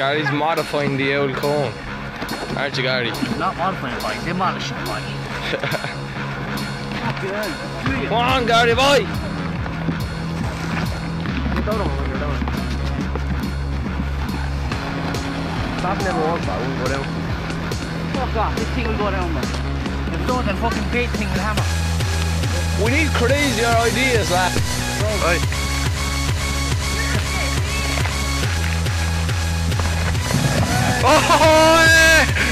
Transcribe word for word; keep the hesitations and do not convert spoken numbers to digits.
Gary's modifying the old cone. Aren't you, Gary? Not modifying the bike, demolishing the bike. Come on, Gary boy! That never wants that, won't go down. Fuck off, this thing will go down, man. If you don't, then fucking bait the thing with a hammer. We need crazier ideas, lad. Right. Oh, yeah.